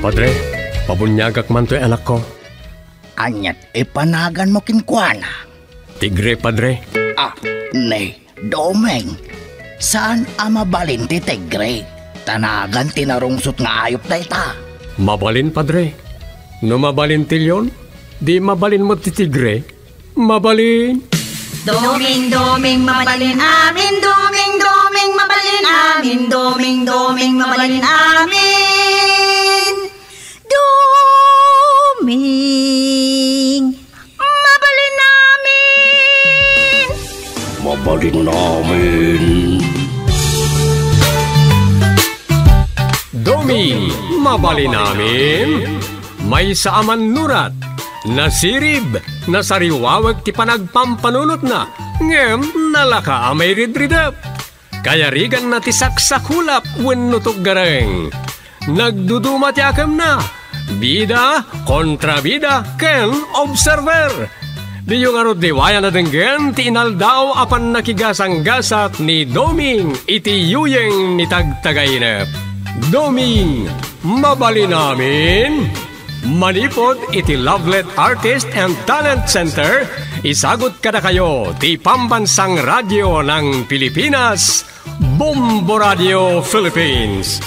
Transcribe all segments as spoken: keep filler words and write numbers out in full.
Padre, pabunyagak man to'y anak ko. Anyat ipanagan mo kinkwana. Tigre, Padre. Ah, ne, Domeng. Saan amabalin ti tigre? Tanagan tinarungsot nga ayop na ita. Mabalin, Padre. No mabalin tilyon, di mabalin mo ti tigre. Mabalin. Doming, doming, mabalin amin. Doming, doming, mabalin amin. Doming, doming, mabalin amin. Doming, mabalin amin. Mabalin namin. Doming, mabalin namin. May saaman nurat. Nasirib, nasariwawag ti panagpampanunot na, ngem nalaka amay ridridap. Kaya rigan na ti saksakulap wenno gareng. Nagduduma ti akam na, bida kontra bida ken observer. Di yung arot diwaya na denggen ti inaldaw apan nakigasang-gasat ni Doming iti yuyeng ni tagtagainep. Doming, mabali namin. Manipod iti Lovelet Artist and Talent Center, isagot kada kayo ti Pambansang Radyo ng Pilipinas, Bombo Radio Philippines.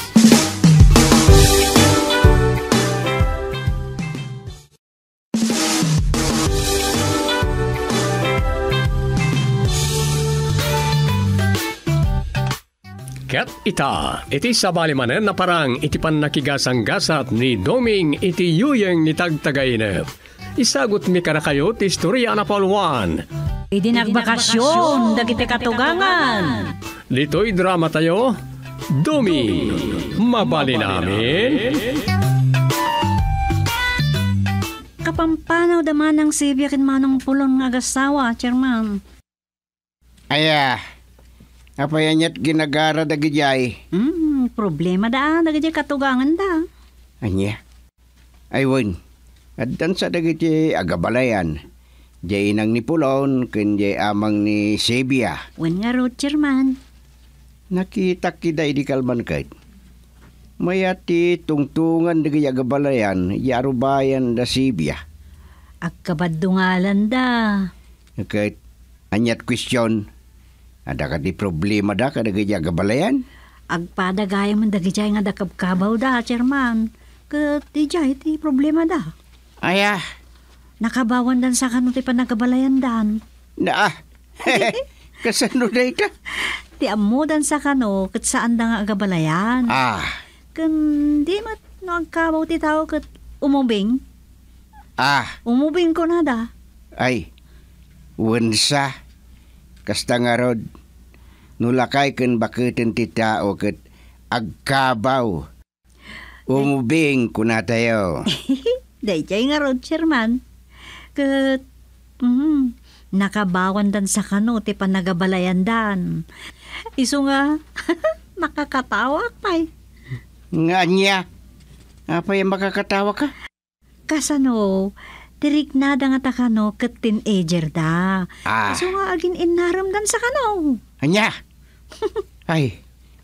Ket ita, iti sabalimanen na parang iti pan nakigasang-gasat ni Doming iti yuyeng ni tagtagainep. Isagot mi kada kayo ti istorya na palwan. Idi nagbakasyon, dagiti katugangan. Dito'y drama tayo, Doming, mabali namin. Kapampanaw daman ng sibiyakin manong pulon nga agasawa, Chairman. Aya, apayan niya't ginagara dagijay. Hmm, problema da, dagijay katugangan da. Anya, aywan, addan sa dagijay agabalayan. Jay nang ni Pulon, kun jay amang ni Sebia. Wen nga ro, Chairman. Nakita kiday di kalman kahit. Mayati tungtungan dagijay agabalayan, yarubayan da Sebia. Agkabadungalan da. Kahit, anyat question. Ada ka di problema da ka dagijay agabalayan? Agpadagaya man dagijay nga dakabkabaw da, Chairman. Kat dijay ti problema da. Aya. Nakabawan dan sa kano ti panagabalayan dan. Na, kasano da ita? Ti amudan sa kano kat saan da nga agabalayan. Ah. Kan di mat no agkabaw ti tao kat umubing. Ah. Umubing ko na da. Ay, wensa. Kasta nga rod, nulakay ken bakiten ti tao ket agkabaw. Umubing kuna tayo. Dayjay nga rod, Chairman. Ket, mm, nakabawan dan sa kano ti panagabalayan dan. Isu nga, makakatawa pa'y. Nga niya, apa yung makakatawa ka? Kasano, tirik na da nga ta kano ket teenager da. Ah. Isu nga agin inaramdan sa kano. Anya? Ay,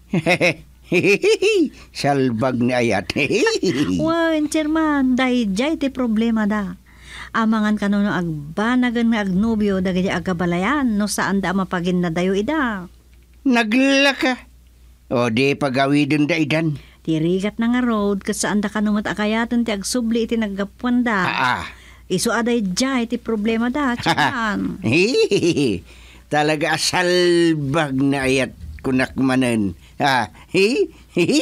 salbag ni ayat. Wan, Chairman, dayjay ti problema da. Amangan kano no agbanagan nga agnobyo dagiti agabalayan no saan da mapagin na dayo ida. Naglaka. O di pagawidin da idan. Tirigat na nga road kat saan da kano matakayaton ti agsubli iti naggapuan da. Ah, ah. Isu aday jay ti problema da, Chairman. Talaga salbag na ayat kunakmanan. Ha? Hi?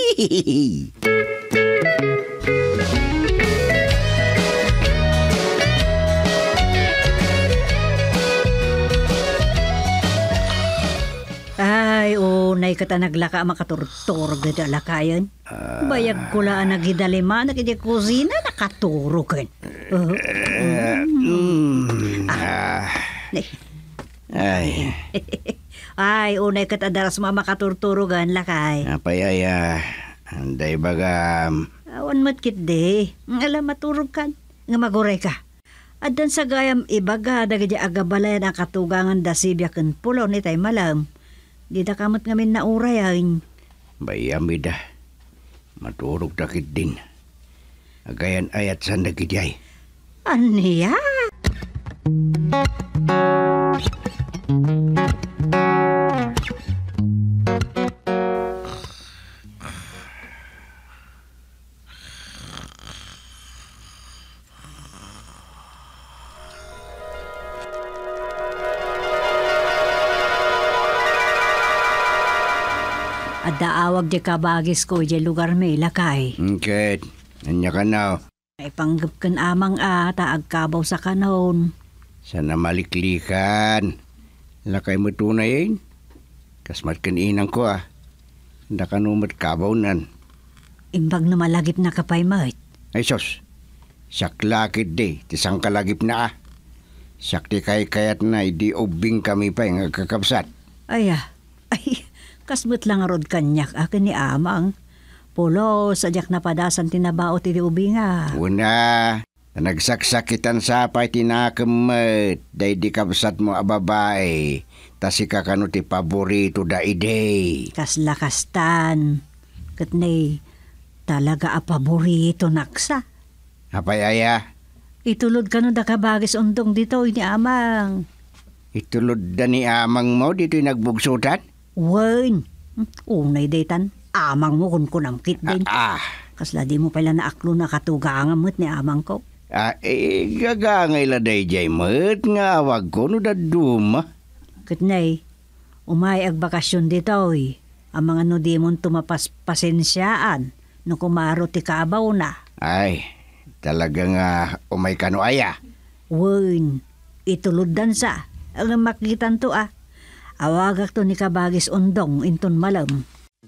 Ay, o, nay kata naglaka makaturturog na dalakayan. Uh, Bayag ko laan nagidalima, nakidi kusina, nakaturogan. Uh, uh, mm, ah. Ay. Ay, unay kata daras mga makaturturogan, lakay. Apayaya, anday bagam. Awan matkit de, alam maturog kan, nga maguray ka. Adan sa gayam ibaga, dagadi agabalayan ang katugangan da sibyakan pulo ni tay malam. Di da kamot ngamin na urayan. Bayami da. Maturog dakit din. Agayan ayat sa nagijay. Aniya? Adaawag di kabagis ko di lugar may lakay. Okay. Anya ka na. Ay panggap kan amang a, taag kabaw sa kanon. Sana maliklikan. Lakay mo tunay eh. Kasmat kan inang ko ah. Handa ka numat kabaw nan. Imbag na malagip na kapay mat. Ay sos. Siyak lakit di. Tisang kalagip na ah. Siyak di kay kayat na. Di ubing kami pa yung kakapsat. Ay ah. Ay, kasmat lang arod kanyak akin ni amang. Pulo, sadyak na padasan tinabao ti di ubinga. Una, nagsaksakitan sa pa'y tinakamot. Day di kapsat mo a babae. Tasi ka kano ti paborito da ide. Kaslakastan. Katnay, talaga a paborito naksa. Apay aya, Itulod ka no da kabagis undong dito ni amang. itulod da ni amang mo dito'y nagbugsutan? Wen, unay daytan. Amang mo kun kunamkit din. Ah, Kasla di mo pala naaklo na katugangan mo't ni amang ko. ah, eh, gagangay la day jay mo't nga wag ko no da duma. Katnay, umay ag bakasyon dito eh. Ang mga no di mon tumapas pasensyaan no kumaro ti kabaw na. Ay, talaga nga umay kano aya. Wen, itulod dan sa. Ang makitan to ah. Awagak to ni kabagis undong inton malam.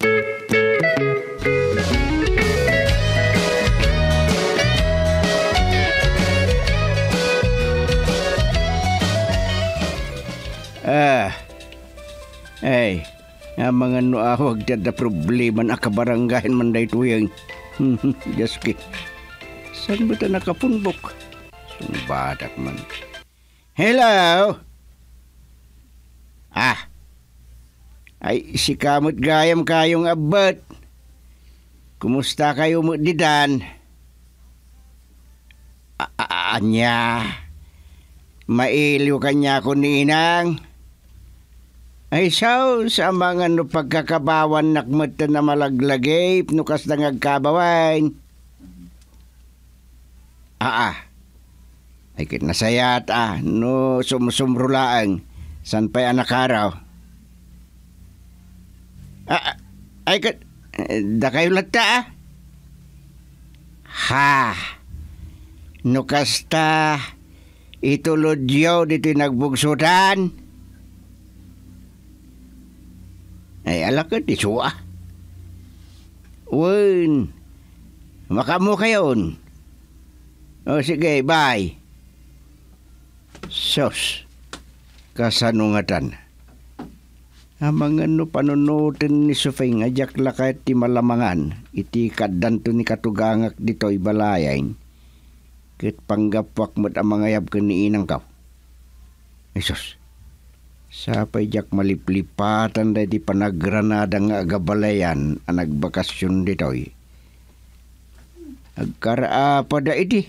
Ah, ay, ang mga nuawag dyan na problema na kabaranggahin man day tuyang. Diyos ki, saan ba ito nakapunbok? Sumbadak man. Hello? Ah, ay si kamot gayam kayong abot. Kumusta kayo mo didan? A- a- Anya, mailiw kanya ko ni inang. Ay saw sa mga no pagkakabawan nakmata na malaglagay nukas na ngagkabawan. Ah ah. Ay kit nasayat ah no sumusumrulaang san pa'y anak araw. Ah, ay kat da kayo lata ah. Ha. Nukasta itulod yaw dito'y nagbugsutan. Ay, ala ka, di suwa. Wen, makamu kayon. O, sige, bye. Sos, kasanungatan. Amang ano panunutin ni Sufay nga jak lakay ti malamangan, iti kadanto ni katugangak dito'y balayain. Kit panggapwak mo't ang mga yab ka ni inang kaw. Ay, sos. Sapay jak maliplipatan da di panagranada nga agabalayan ang nagbakasyon ditoy. Agkaraa pa da iti.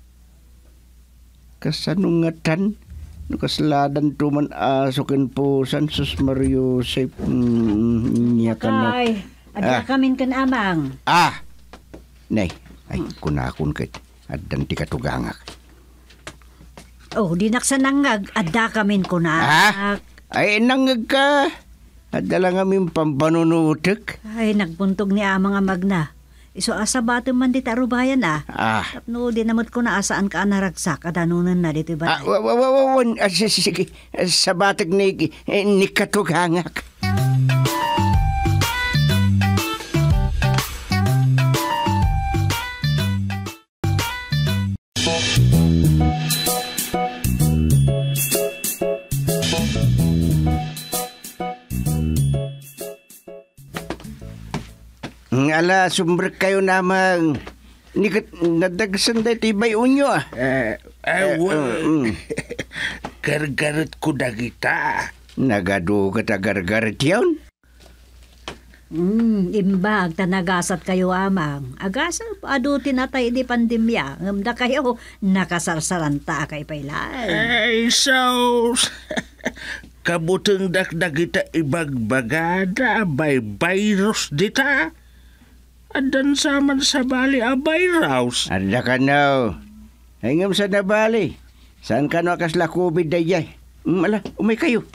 Kasanungatan, nukasladan tuman asokin po San Sus Mario Sep niya ka na. Ay, adya Ah. kamin kan amang. Ah! Nay, ay kunakon kit. Adan ti katugangak. Oh, di naksanangag, adda kamin ko na. Ah? Ay, nangag ka. Adala nga min pampanunutek. Ay, nagpuntog ni amang amag na. Iso asa bato man di tarubayan ah. Ah. Tapno, di namot ko na asaan ka naragsak at anunan na dito ba? Ah, wa wa wa wa wa- ah, sige, sige. Sa batag ni, eh, ni katugangak. Ng ala, sumber kayo namang. Ni kat nadagsan da tibay unyo ah. Eh, eh, well, mm. gargaret ko dagita. Nagado ka tagargarit yun? Hmm, imbag tanagasat kayo amang. Agasal adu tinatay di pandemya. Ngamda kayo nakasarsaranta kay pailay. Ay, so... Kabutang dakdag ita ibagbagada by virus dita. Adan saman sa bali a virus. Ada ka na. Ay ngam sa nabali. Saan ka no akasla COVID day jay? Mala, umay kayo.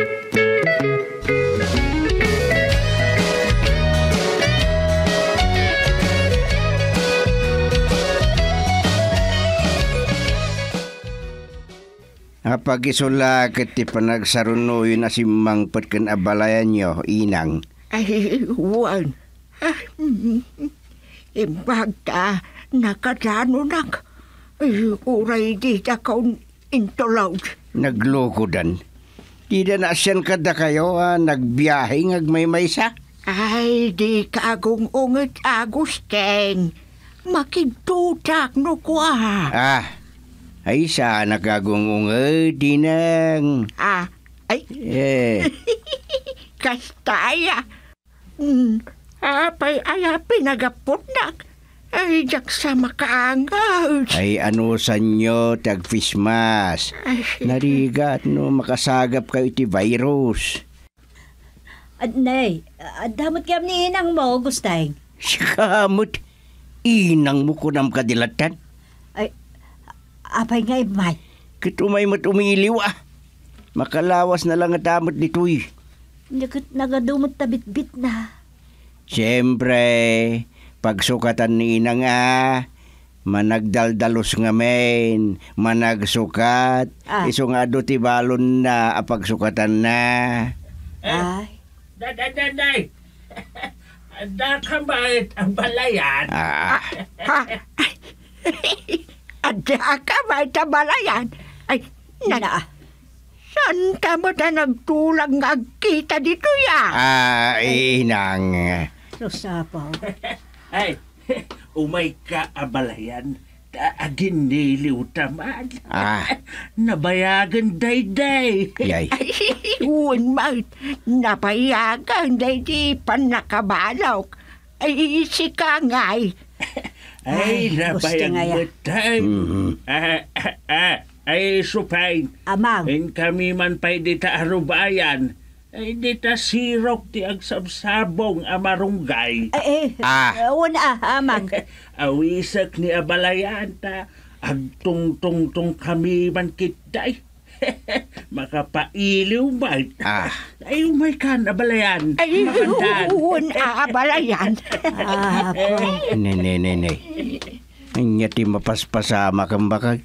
Apag isula kiti panagsaruno yun na si mangpet kan abalayan nyo, inang. Ay, Juan. Imbag ta, nakadano nak. Ay, uray di ta kaun intulaw. Nagloko dan. Di na asyan kada kayo, ah, nagbiyahe ngagmay-may sa. Ay, di kagong unget Agusteng. Makigtutak no kwa. Ah, ay sa nagagungungay, dinang. Ah, ay, Eh, kastaya. Hmm, apay aya pinagapot nak. Ay, jak sa makaangal. ay ano sa nyo, tag-fishmas. Ay, Narigat no, makasagap kayo iti virus. At nay, adamot kayam ni inang mo, Gustay. Sikamot, inang mo ko nam kadilatan. Ay, apay nga imay. Kitumay mo't umiliw ah. Makalawas na lang at amot nito'y. Nagat nagadumot tabit-bit na. Siyempre, pagsukatan ni inang ah, managdaldalos nga men, managsukat, Ah. iso nga do ti balon na apagsukatan na. Ay, Daday! Da ka ba ang balayan? Ah, ha? Ada ka ba tabalayan? Ay, na, na. saan ka mo na nagtulang nga kita dito ya? ah, inang. Rosapaw. Ay, umay ka abalayan. Agin niliw tamad. Ah. Nabayagan dayday. Yay. Ay, uwan man, napayagan na di pa nakabalaw. Ay, si Kangay. Ay, Ay, gusto nabayag nga ya. mo tayo. Mhm. Ah, ah, ah, ay, supay. Amang. In kami man pa'y di ta arubayan. Ay, di ta sirok ti agsabsabong amarunggay. Ay, eh. Ah. Una, amang. Awisak ni abalayan ta. Agtung-tung-tung kami man kitay. Makapailiw ba? Ah. Ay, umay kan, abalayan. Ay, Makandan. uwan aabalayan. Ah, po. Nene, nene. Anya ti mapaspasama kang bakag.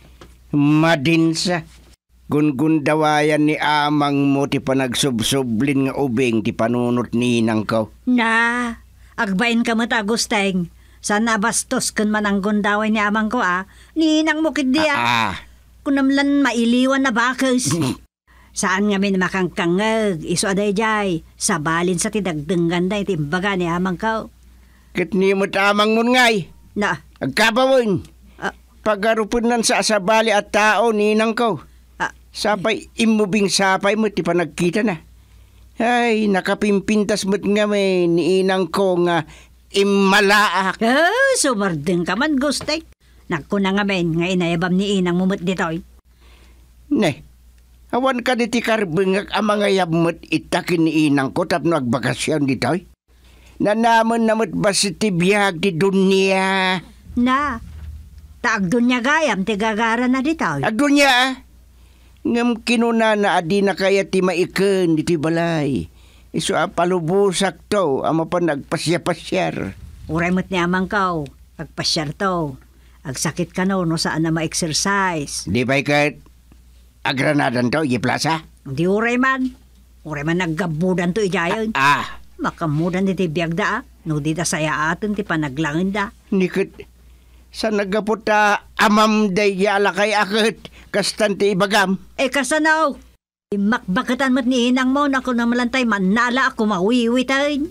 Madinsa. Gun-gun dawayan ni amang mo ti panagsubsublin nga ubing ti panunot ni inang ko. Na, agbain ka mo ta, Gusteng. Sana bastos kun man ang gundaway ni amang ko, ah. Ninang mo kid diya. Ah, Kunamlan mailiwan na bakos. Saan nga min makangkangag, iso aday jay. Sa balin sa tidagdengan na itimbaga ni amang ko. kit ni mo tamang mun ngay. Na, Agkabawin. ah, Pagarupunan sa asabali at tao ni inang ko. ah, Sapay imubing sapay mo ti panagkita na. Ay, nakapimpintas mo't nga may ni inang ko nga imalaak. ah, sumardeng ka man, Gusteng. Naku na nga men, nga inayabam ni inang mumut ditoy. Ne, awan ka diti karbengak ang mga yabmot itakin ni inang ko tapno agbakasyon ditoy. Nanaman namot ba si tibiyag di dunya? Na, taag doon niya gayam, tigagara na ditoy. Agdo niya ah. Ngam kinuna na adi na kaya ti maiken diti balay. Iso a palubusak to, ama pa nagpasya-pasyar. Uray mo't ni amang ko, agpasyar to. Agsakit ka no, no saan na ma-exercise. Di ba ikat agranadan to, iplaza? Di uray man. Uray man naggabudan to ijayon. Ah, Makamudan di ti biyag da, no di da saya atin ti panaglangin da. nikit. Sa nagaputa amam day yala kay akit, kastante ibagam. Eh kasanaw, makbakatan mo't ni inang mo na kung namalantay manala ako mawiwitain.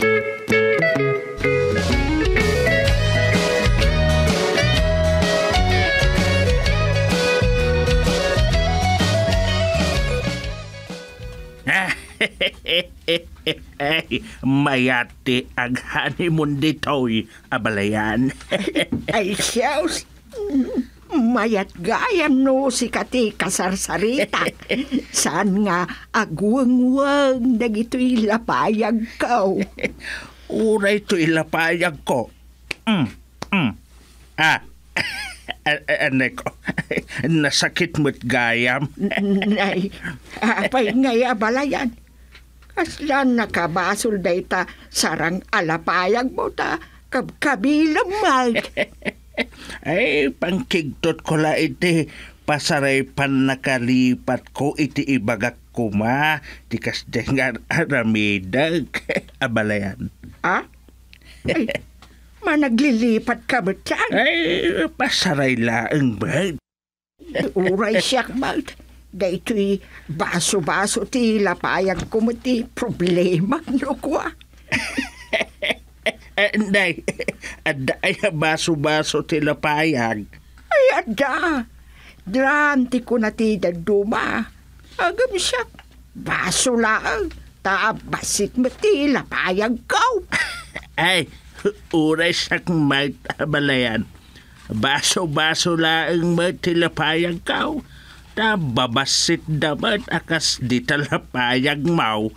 Ay, mayati ang honeymoon dito'y abalayan. Ay, siyos. Mayat gayam no si kati kasarsarita. Saan nga agwang-wang dagito'y lapayag kao. Uray to'y lapayag ko. Mm, mm. Ah, anay ko, nasakit mo't gayam. Nay, apay ngay abalayan. Kaslan nakabasol day ta sarang alapayag mo ta kabkabilang mag. Ay, pangkigtot ko la iti pasaray pan nakalipat ko iti ibagak kuma tikas dengar aramidag abalayan. Ah? Ay, managlilipat ka ba dyan? Ay, pasaray laang bag. Uray siyak mag. Dayto'y baso-baso ti lapayag ko mo ti problema no ko ah. Anday, ada ay baso-baso ti lapayag. Ay, ada. Dram ti ko na ti daduma. Agam siya. Baso lang. Tabasit mo ti lapayag ko. Ay, uray sak magtabalayan. Baso-baso lang magtilapayag ka. Tababasit damat akas di talapayag mau.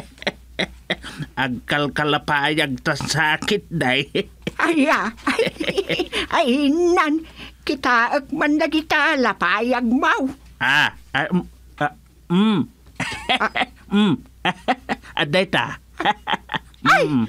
Agkalkalapayag ta sakit day. Ay, ah. Ay, ay, nan. Kita man na kita lapayag mau. Ah, ah, mm, ah, mm. mm. Aday ta. Ay!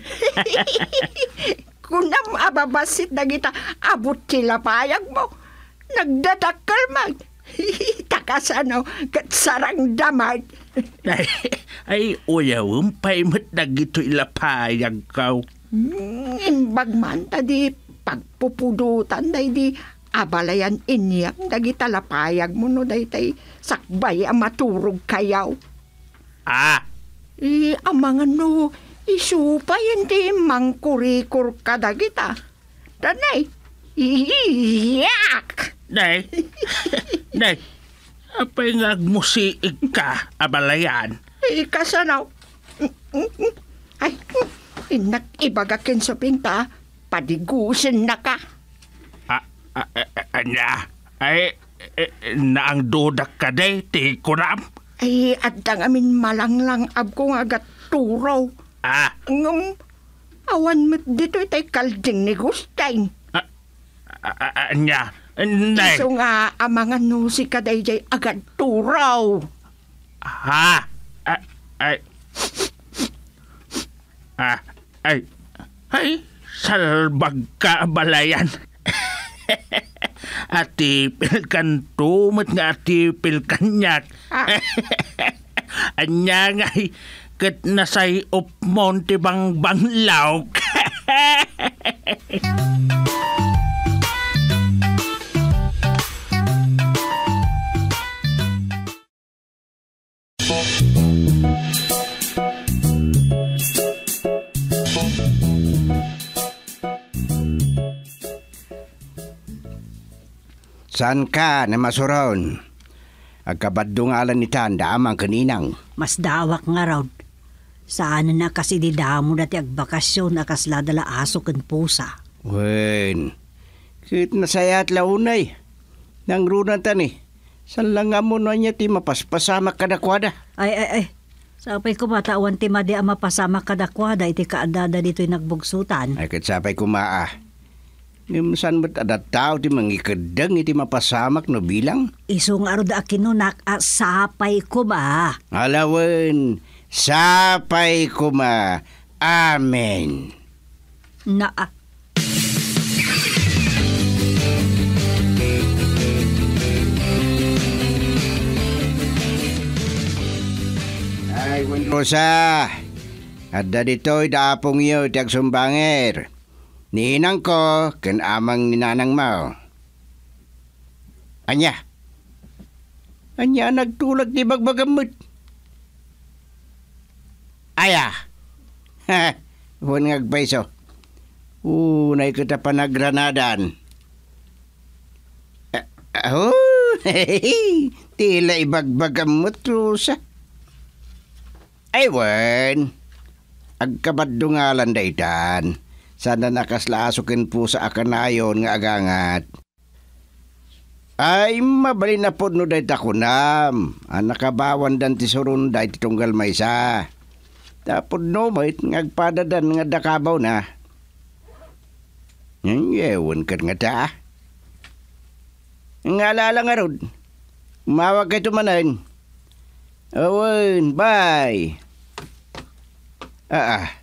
Kunam ababasit na kita abot sila payag mo. Nagdadakal man. Takasano kat sarang damag. Ay, ay uyawang pay mo't nagito ilapayag ka. Hmm, imbag man ta di pagpupudutan day di abalayan inyang dagita lapayag mo no day tay sakbay ang maturog kayaw. Ah, Eh, amangan no, isupay hindi mangkurikur kadagita. Danay, iyak! day, day, apay ngagmusiig ka, abalayan. Eh, kasanaw. Ay, inak ibagakin sa pinta, padigusin na ka. Ah, ah, ah, anya, ay, eh, naang dudak ka day, ti kuram. Ay, adang amin malanglang ab kong agat turaw. Ah, Ngum, awan mo't dito itay kalding ni Gustain. ah, ah, anya, day, Iso nga amangan no si kadayjay agad turaw. ha, ah, ay, ah, ay, ay, salbag ka, abalayan. Atipil kan tumot nga atipil kanyak. Ah. Anya ngay kat nasay op monte bang banglaw. Saan ka na masuron? Agkabadungalan ni Tanda amang kaninang. Mas dawak nga raw. Saan na kasi di damo dati agbakasyon akas ladala aso ken pusa. Wen, kit nasayat launay. Nang runan tani. San lang nga mo na niya ti mapaspasama kadakwada. Ay, ay, ay. Sapay ko matawan ti madi ang mapasama kadakwada iti kaadada dito'y nagbugsutan. Ay katsapay kumaa. Ngimsan mo't adat tao ti mangikadang iti mapasamak no bilang. Isong arod akinunak sapay ko ba? Alawan, sapay kuma. Amen. Na, ah, Ay, Wen Rosa. Adda dito'y daapong iyo ti agsumbanger. Ninang ko, ken amang ninanang mo. Anya? Anya nagtulak di bagbagamot. Aya. Ha, huwag ngagpaiso. Unay kita panagranadan. Uh, oh, tila ibagbagamot, Rosa. Ay, Wen. agkabadungalan daytan. Sana nakaslaasukin po sa akanayon nga agangat. Ay, mabali na po no dayta kunam. Ang nakabawan dan ti surunday ti tunggal maysa. Tapos no, mait ngagpadadan nga dakabaw na. Yang yewan kat nga ta. Ngalala nga rod. Umawag kayo tumanan. Awan, bye. Ah, ah.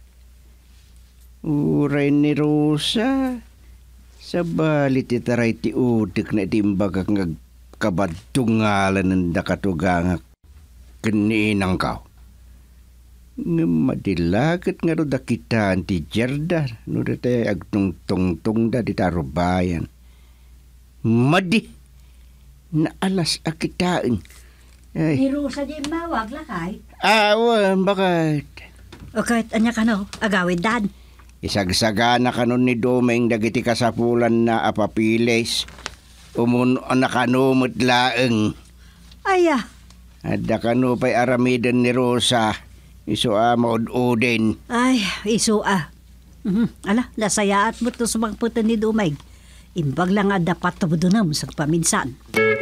Uray ni Rosa. Sa balit itaray ti utik na timbag nga kabadtungalan ng dakatugangak. Kaninang kao. Nga madilagat nga ro dakitaan ti Gerda. No dati agtungtungtung da di tarubayan. Madi. Naalas akitaan. Ay. Ni Rosa di mawag lakay. Awan, bakit? O kahit anya ka no, agawid dan. Isagsagana kanon ni Domeng dagiti kasapulan na apapiles. Umun na kanumot laeng. Aya. Adda kanu pa'y aramidan ni Rosa. Iso a maud-udin. Ay, iso ah. Mhm. Ala, lasayaat mo to sumangputan ni Dumay. Imbag lang nga dapat tabudunam sa paminsan.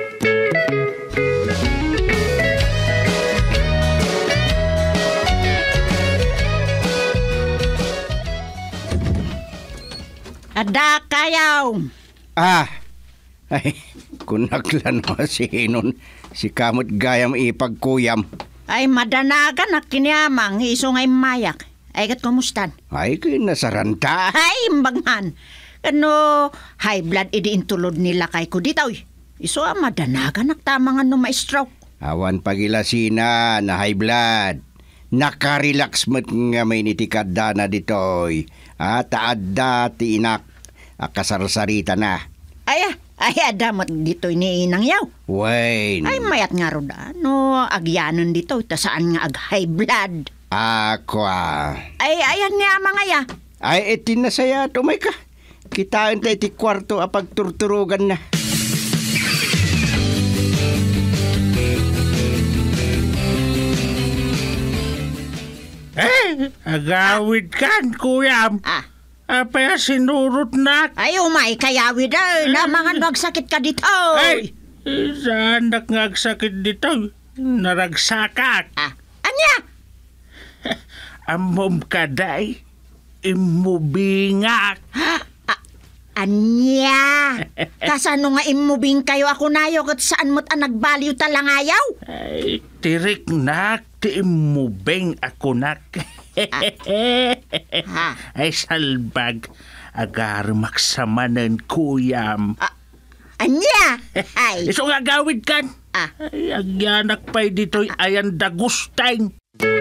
Ada kayaw. Ah, ay, kunaklan mo si Hinon. Si kamot gayam ipagkuyam. Ay madanagan na kiniamang iso ngay mayak. Ay kat kumustan? Ay, kinasaranta. Ay imbagman. Ano, high blood idi intulod nila kay ko ditaw. Iso ang madanagan nagtamang ano ma-stroke. Awan pagilasina na high blood. Nakarelax mo't nga may nitikada na ditoy. At taadda ti inak. Akasarsarita na. Ay, ay adamot dito ni inang yaw. Wayne. Ay mayat nga ro da. No, agyanon dito. Ta saan nga ag high blood. Ako ah. Ay, ayan nga mga ya. Ay, etin na saya. Tumay ka. Kitain tayo ti kwarto apag turturugan na. Eh, agawid kan, kuyam. Ah. Apaya sinurot na. Ay, umay kayawid ay. Na mga nagsakit ka dito. Ay, saan nagsakit dito? Naragsakak. Ah, anya? Amom ka day. Imubingak. Anya? Kasano nga imubing kayo ako nayo kat saan mo't ang nagbaliw talangayaw? Ay, tirik nak. Ti imubing ako nak. Ha? Ay, salbag. Agar maksamanan kuyam. Ah, anya? Ay. Iso nga gawid kan. Ah. Ay, agyanak pa'y dito'y ayan dagustay.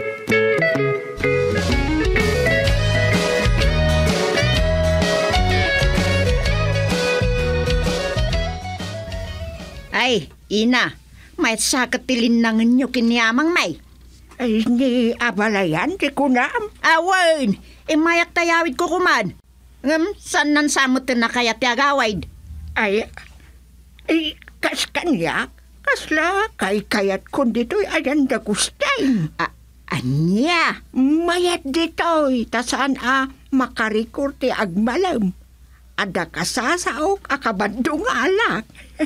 Ay, ina. May sakatilin na nyo kiniamang may. Ay, ni abalayan, di ko na. Awan, imayak tayawid ko kuman. Ngam, saan nan samot na kaya tiyagawid? Ay, ay, kas kanyak, kasla, kay kayat kun dito'y ayan da gustay. Ah, anya? Mayat dito'y, tasaan a makarikur ti agmalam. Ada kasasaok akabandong alak.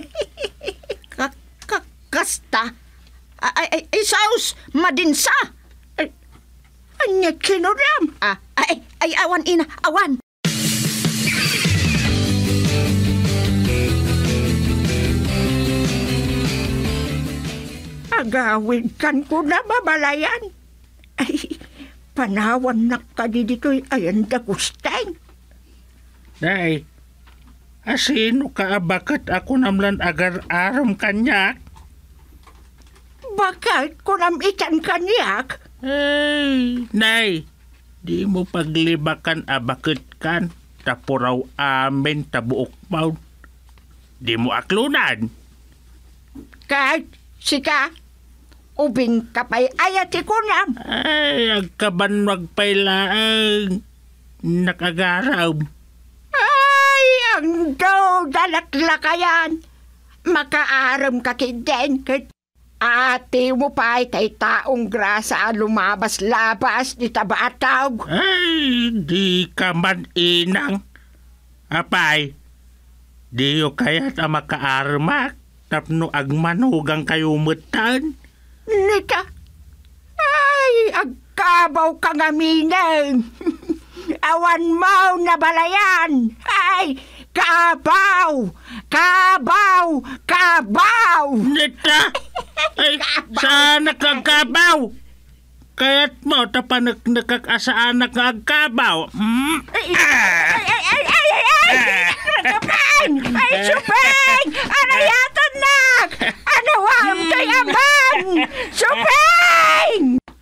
Kasta? Ay, ay, ay, saus, madinsa. Ay, anya kinuram. Ah, ay, ay, awan ina, awan. Agawid kan ko na babalayan. Ay, panawan na ka di dito'y ayan da gustay. Day, asino ka abakat ako namlan agar aram kanyak? Bakit ko nam itan kanyak? Hey, nay, di mo paglibakan abakit kan, tapuraw amin tabuok maun. Di mo aklunan. Kahit sika, ubing kapay ayati ko nam. Ay, agkaban magpailaang nakagaraw. Ay, ang daw dalaklakayan. Makaaram ka kiden kat ate mo pa ay tay taong grasa lumabas-labas di tabataw. Ay, di ka man inang. Apay, di yo kaya't ang makaarmak tapno agmanugang kayo mutan. Nika, ay, agkabaw kang aminang. Awan mau na balayan. Ay, kabaw! Kabaw! Kabaw! Nita! Ay, sana kang kabaw! Kaya't mo tapanak nakakasaanak nga ang kabaw. Hmm? Ay, ay, ay, ay, ay, ay! Supeng! Ay, supeng! Arayatan na! Anawam kay aman! Supeng!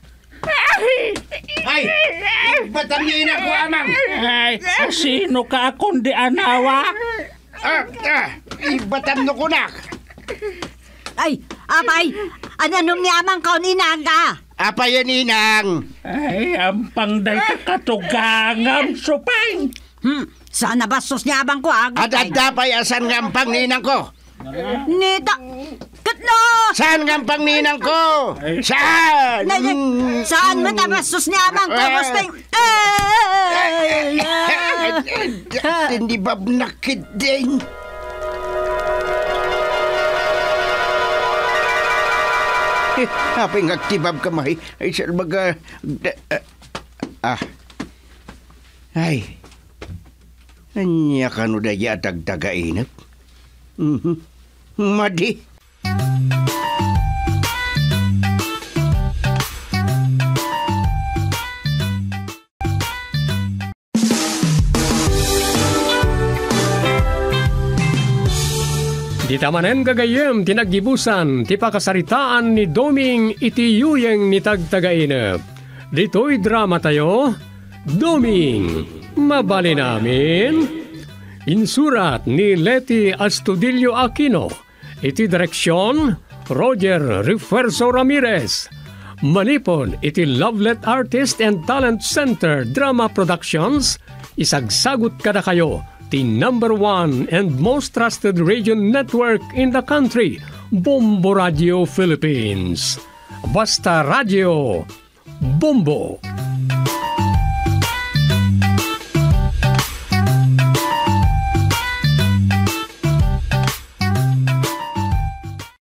Ay! Batamina ko, amang! Ay, sino ka kundi anawa? Ah, ah, ibatam no kunak! Ay, apay, ananong ni amang kaon inang ka? Apa yan, inang? Ay, ang pangday kakatugangam, supay! Hmm, saan nabastos niya abang ko agad? Adadapay asan nga ang pangninang ko? Nita, katno! Saan nga ang pangninang ko? Saan? Na, na, saan matabastos niya abang ko? Basta yung... Hindi ba nakid din? Apay nga tibab kamay. Ay, salbaga... Ah. Ay. Anya ka no daya tagtagainap? Mhm. Madi. Di tamanen gagayem tinaggibusan ti pakasaritaan ni Doming iti yuyeng ni tagtagainep. Dito'y drama tayo, Doming, mabali namin. Insurat ni Leti Astudillo Aquino. Iti direksyon, Roger Refuerzo Ramirez. Manipon iti Lovelet Artist and Talent Center Drama Productions. Isagsagot kada kayo the number one and most trusted radio network in the country, Bombo Radio Philippines. Basta Radio, Bombo.